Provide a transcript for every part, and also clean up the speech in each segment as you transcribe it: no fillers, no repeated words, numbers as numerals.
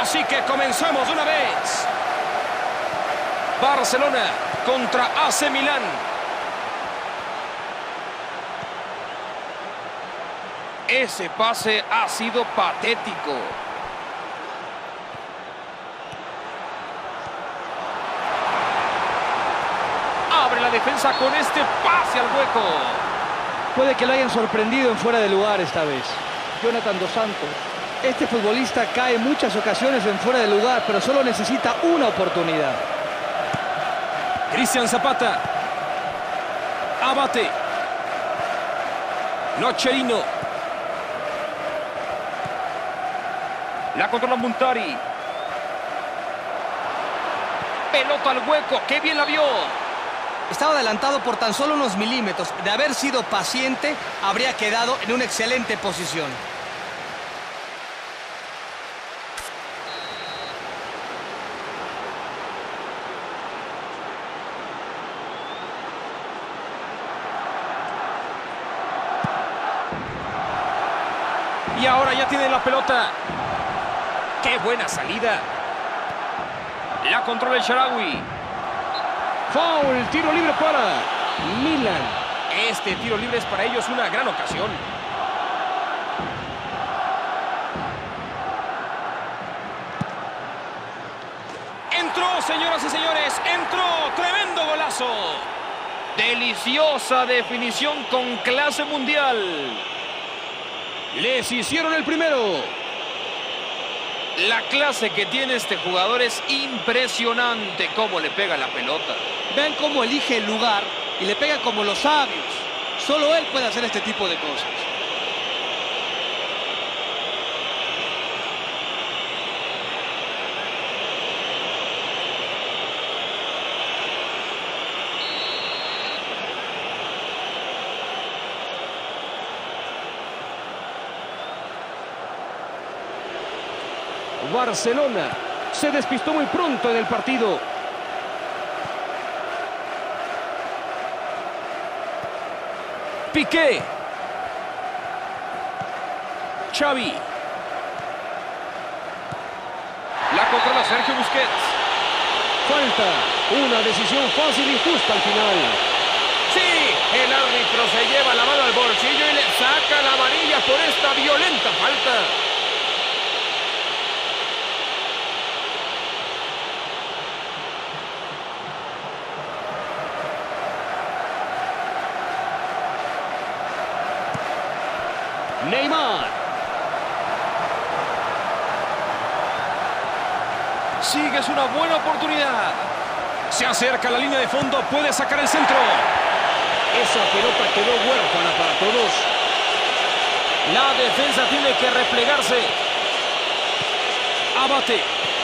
Así que comencemos de una vez. Barcelona contra AC Milán. Ese pase ha sido patético. Abre la defensa con este pase al hueco. Puede que lo hayan sorprendido en fuera de lugar esta vez. Jonathan Dos Santos. Este futbolista cae en muchas ocasiones en fuera de lugar, pero solo necesita una oportunidad. Cristian Zapata. Abate. Nocherino. La controla Muntari. Pelota al hueco. ¡Qué bien la vio! Estaba adelantado por tan solo unos milímetros. De haber sido paciente, habría quedado en una excelente posición. Y ahora ya tiene la pelota. ¡Qué buena salida! La controla el Shaarawy. Foul, tiro libre para Milan. Este tiro libre es para ellos una gran ocasión. Entró, señoras y señores, entró. Tremendo golazo. Deliciosa definición con clase mundial. Les hicieron el primero. La clase que tiene este jugador es impresionante cómo le pega la pelota. Vean cómo elige el lugar y le pega como los sabios. Solo él puede hacer este tipo de cosas. Barcelona se despistó muy pronto en el partido. Piqué. Xavi. La controla Sergio Busquets. Falta. Una decisión fácil y justa al final. Sí, el árbitro se lleva la mano al bolsillo y le saca la amarilla por esta violenta falta. Neymar. Sigue, es una buena oportunidad. Se acerca a la línea de fondo, puede sacar el centro. Esa pelota quedó huérfana para todos. La defensa tiene que replegarse. Abate.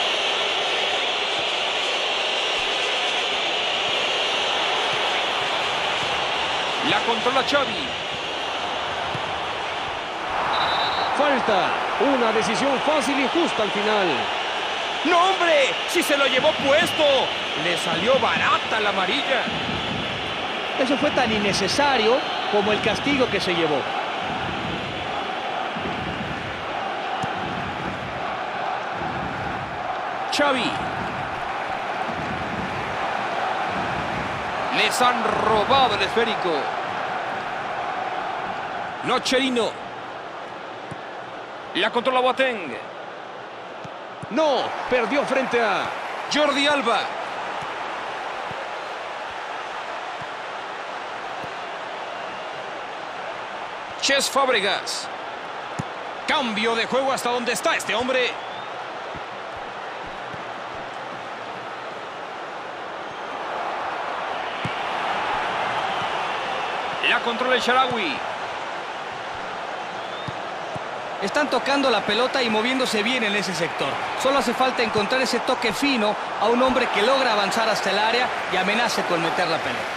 La controla Xavi. Falta. Una decisión fácil y justa al final. ¡No, hombre! ¡Si se lo llevó puesto! Le salió barata la amarilla. Eso fue tan innecesario como el castigo que se llevó. Xavi. Les han robado el esférico. Nocherino. La controla Boateng. No, perdió frente a Jordi Alba. Cesc Fábregas. Cambio de juego hasta donde está este hombre. La controla el Shaarawy. Están tocando la pelota y moviéndose bien en ese sector. Solo hace falta encontrar ese toque fino a un hombre que logra avanzar hasta el área y amenace con meter la pelota.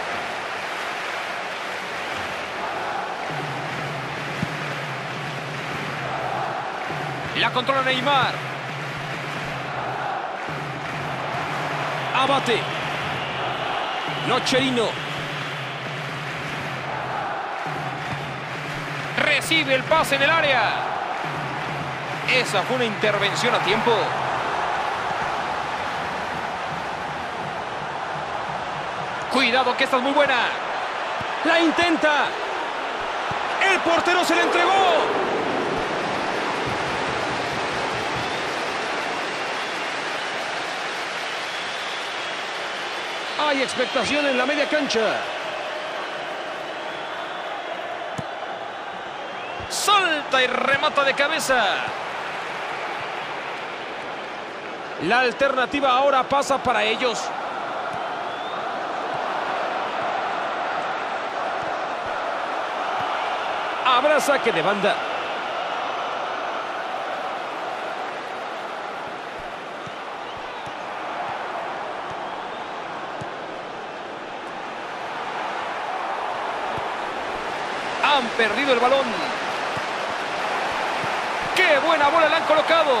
La controla Neymar. Abate. Nocherino. Recibe el pase en el área. Esa fue una intervención a tiempo. Cuidado que esta es muy buena. La intenta. El portero se le entregó. Hay expectación en la media cancha. Salta y remata de cabeza. La alternativa ahora pasa para ellos. Habrá saque de banda. Han perdido el balón. ¡Qué buena bola le han colocado!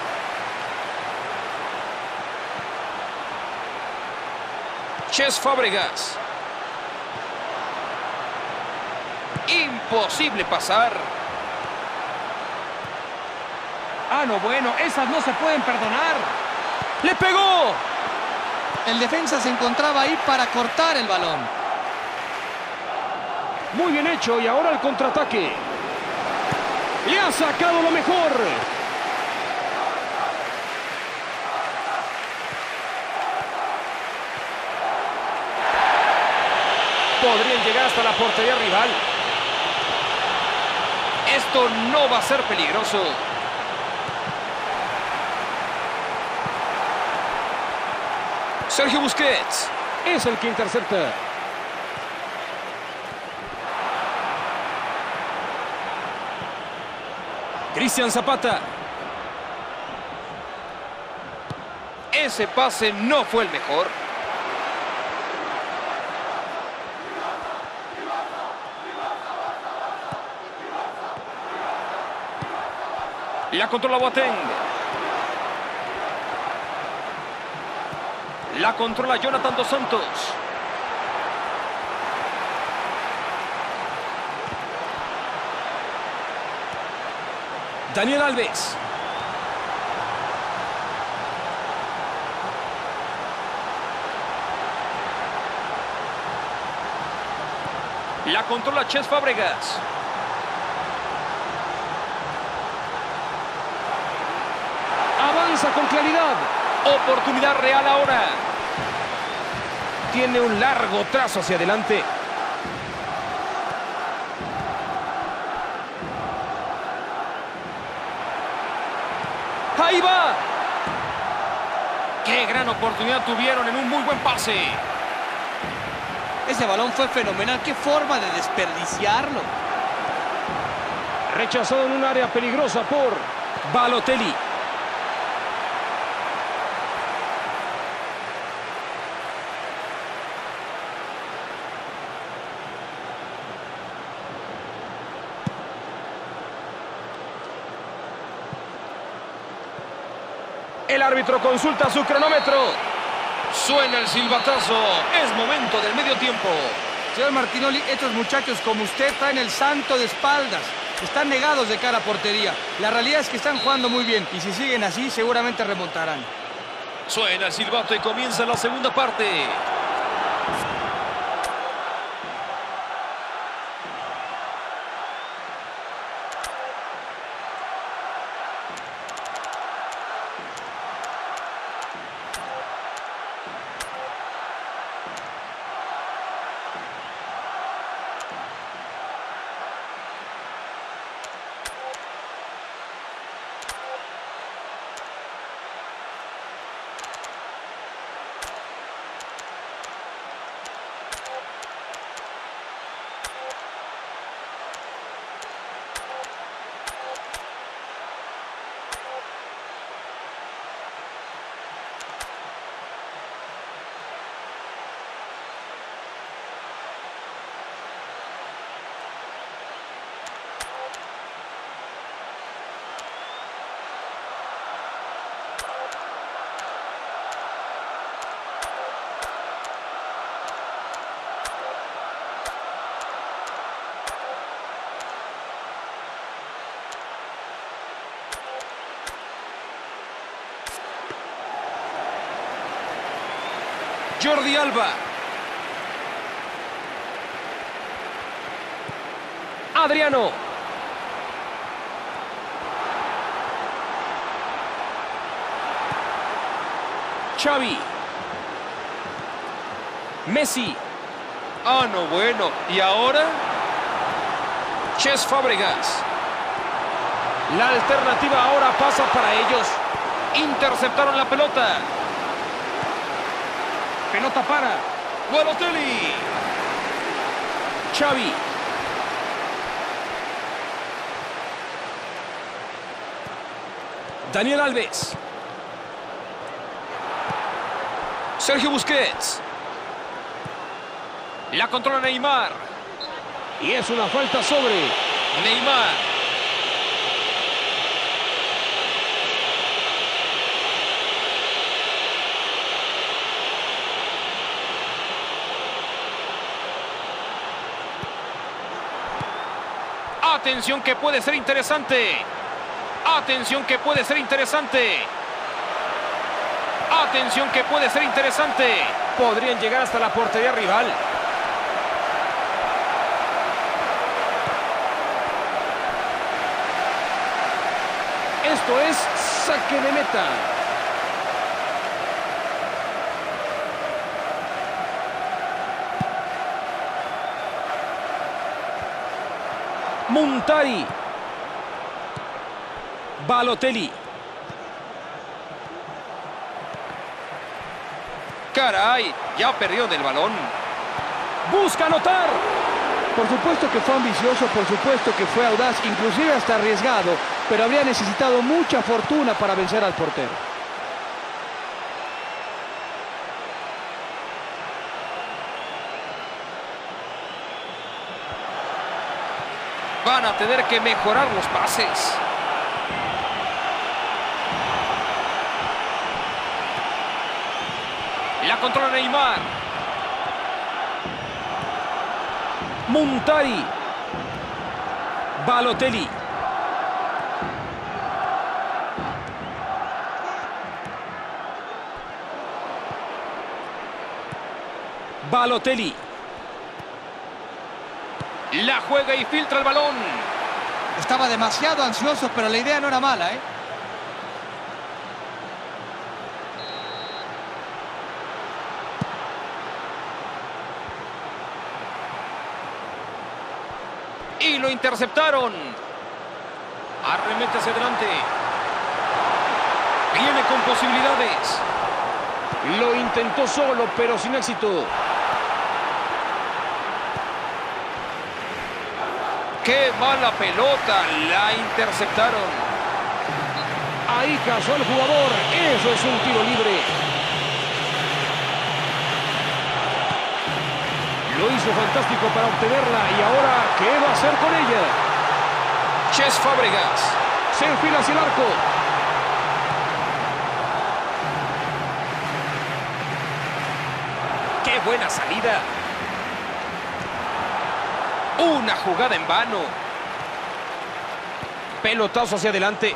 Cesc Fábregas. Imposible pasar. Ah, no, bueno, esas no se pueden perdonar. ¡Le pegó! El defensa se encontraba ahí para cortar el balón. Muy bien hecho y ahora el contraataque. Le ha sacado lo mejor. Podrían llegar hasta la portería rival. Esto no va a ser peligroso. Sergio Busquets es el que intercepta. Cristian Zapata. Ese pase no fue el mejor. La controla Boateng. La controla Jonathan dos Santos. Daniel Alves. La controla Cesc Fábregas. Avanza con claridad. Oportunidad real ahora. Tiene un largo trazo hacia adelante. ¡Ahí va! ¡Qué gran oportunidad tuvieron en un muy buen pase! Ese balón fue fenomenal. ¡Qué forma de desperdiciarlo! Rechazado en un área peligrosa por Balotelli. El árbitro consulta su cronómetro. Suena el silbatazo. Es momento del medio tiempo. Señor Martinoli, estos muchachos como usted traen el santo de espaldas. Están negados de cara a portería. La realidad es que están jugando muy bien. Y si siguen así, seguramente remontarán. Suena el silbato y comienza la segunda parte. Jordi Alba. Adriano. Xavi. Messi. Ah, no, bueno. ¿Y ahora? Cesc Fábregas. La alternativa ahora pasa para ellos. Interceptaron la pelota. Pelota para Balotelli. Xavi. Daniel Alves. Sergio Busquets. La controla Neymar. Y es una falta sobre Neymar. Atención que puede ser interesante. Atención que puede ser interesante. Atención que puede ser interesante. Podrían llegar hasta la portería rival. Esto es saque de meta. Muntari. Balotelli. Caray, ya perdió del balón. Busca anotar. Por supuesto que fue ambicioso, por supuesto que fue audaz, inclusive hasta arriesgado, pero habría necesitado mucha fortuna para vencer al portero. Van a tener que mejorar los pases. La controla Neymar. Muntari. Balotelli. Balotelli. La juega y filtra el balón. Estaba demasiado ansioso, pero la idea no era mala, ¿eh? Y lo interceptaron. Arremete hacia adelante. Viene con posibilidades. Lo intentó solo, pero sin éxito. ¡Qué mala pelota! La interceptaron. Ahí cazó el jugador. Eso es un tiro libre. Lo hizo fantástico para obtenerla. ¿Y ahora qué va a hacer con ella? Cesc Fábregas. Se enfila hacia el arco. ¡Qué buena salida! Una jugada en vano. Pelotazo hacia adelante.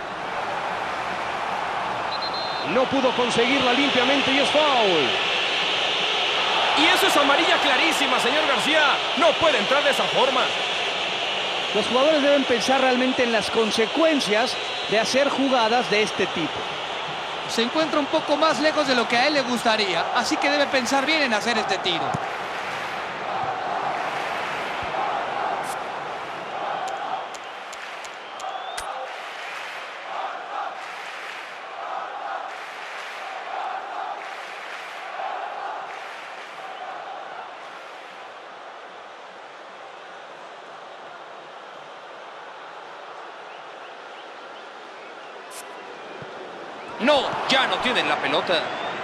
No pudo conseguirla limpiamente y es foul. Y eso es amarilla clarísima, señor García. No puede entrar de esa forma. Los jugadores deben pensar realmente en las consecuencias de hacer jugadas de este tipo. Se encuentra un poco más lejos de lo que a él le gustaría, así que debe pensar bien en hacer este tiro. No, ya no tienen la pelota.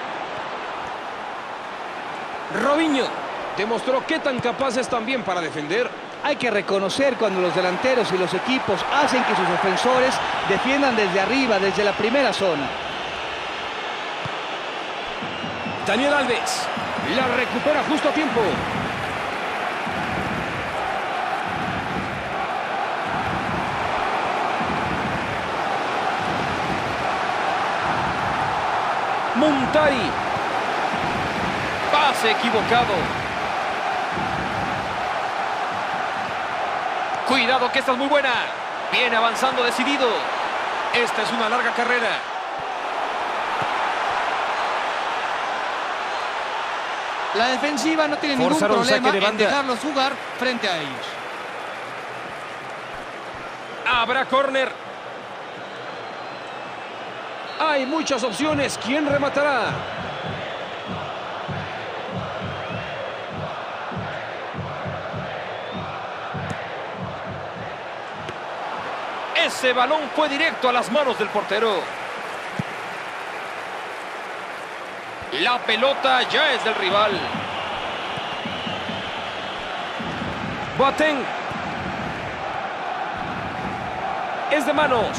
Robinho demostró qué tan capaz es también para defender. Hay que reconocer cuando los delanteros y los equipos hacen que sus ofensores defiendan desde arriba, desde la primera zona. Daniel Alves la recupera justo a tiempo. Muntari. Pase equivocado. Cuidado que esta es muy buena. Viene avanzando decidido. Esta es una larga carrera. La defensiva no tiene ningún problema en dejarlos jugar frente a ellos. Habrá córner. Hay muchas opciones. ¿Quién rematará? Ese balón fue directo a las manos del portero. La pelota ya es del rival. Boateng. Es de manos.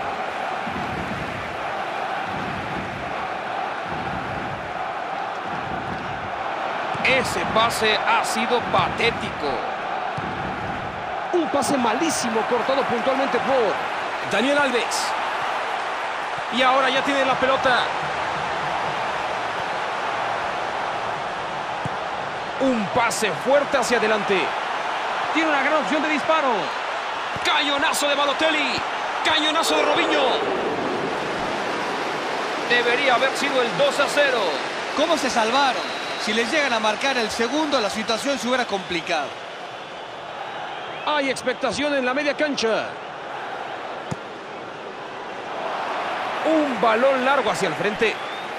Ese pase ha sido patético. Un pase malísimo, cortado puntualmente por Daniel Alves. Y ahora ya tiene la pelota. Un pase fuerte hacia adelante. Tiene una gran opción de disparo. Cañonazo de Balotelli. Cañonazo de Robinho. Debería haber sido el 2-0. ¿Cómo se salvaron? Si les llegan a marcar el segundo, la situación se hubiera complicado. Hay expectación en la media cancha. Un balón largo hacia el frente.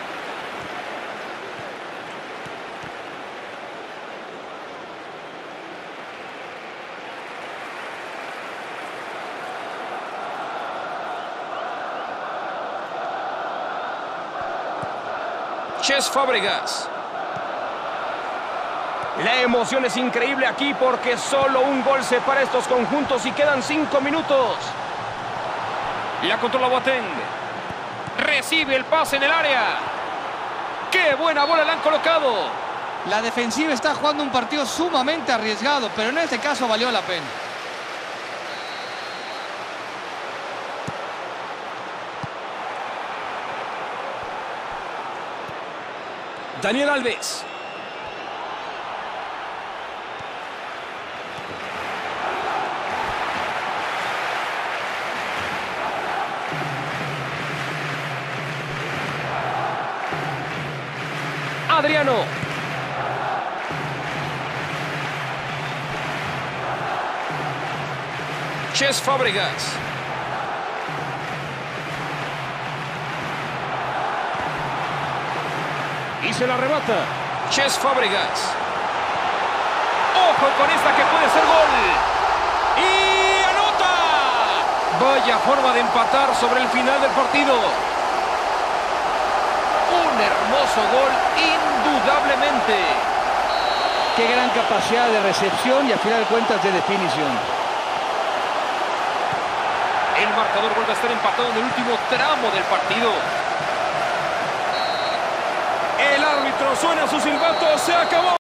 Cesc Fábregas. La emoción es increíble aquí porque solo un gol separa estos conjuntos y quedan 5 minutos. La controla Boateng. Recibe el pase en el área. ¡Qué buena bola le han colocado! La defensiva está jugando un partido sumamente arriesgado, pero en este caso valió la pena. Daniel Alves. Adriano. Cesc Fábregas. Y se la arrebata. Cesc Fábregas. ¡Ojo con esta que puede ser gol! ¡Y anota! Vaya forma de empatar sobre el final del partido. Un hermoso gol, indudablemente. Qué gran capacidad de recepción y a final de cuentas de definición. El marcador vuelve a estar empatado en el último tramo del partido. El árbitro suena su silbato, se acabó.